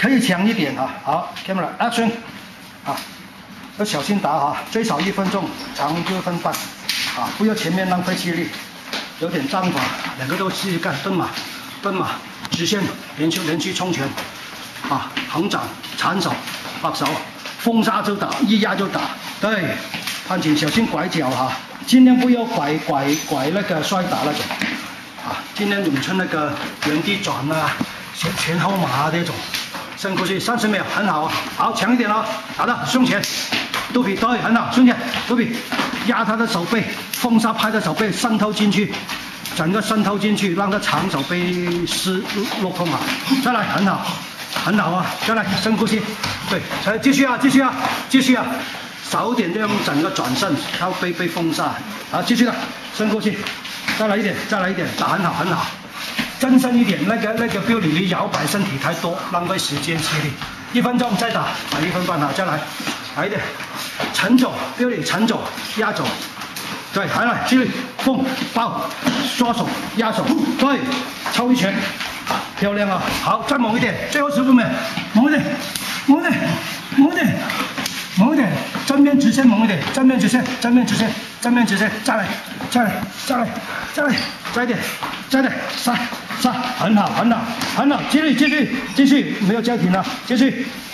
可以强一点啊。好 ，camera action， 啊，要小心打啊，最少1分钟，长就1分半，啊，不要前面浪费气力，有点章法，两个都试试看，奔马，直线连续冲拳，啊，横掌、缠手、把手，封杀就打，一压就打，对，判紧，小心拐角哈，尽量不要拐那个摔打那种，啊，尽量咏春那个原地转啊，前后马啊这种。 深呼吸30秒，很好，好，强一点哦，打到胸前，肚皮对，很好，胸前，肚皮，压他的手背，封杀拍的手背渗透进去，整个渗透进去，让他长手背落空啊，再来，很好，很好啊，再来，深呼吸，对，继续啊，少点这样整个转身，靠背被封杀，好，继续的，深呼吸，再来一点，打很好。 真身一点，那个标里你摇摆身体太多，浪费时间气力。1分钟再打，1分半好，再来一点，沉走，标里沉走，压走，对，还来，继续，蹦抱，刷手，压手，对，抽一拳，漂亮啊，好，再猛一点，最后15秒，猛一点，正面直线猛一点，正面直线，再一点，杀，很好，继续，没有叫停了，继续。